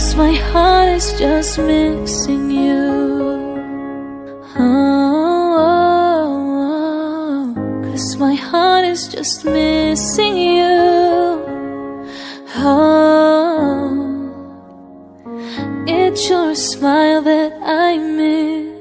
'cause my heart is just missing you. Oh, 'cause my heart is just missing you. Oh, it's your smile that I miss.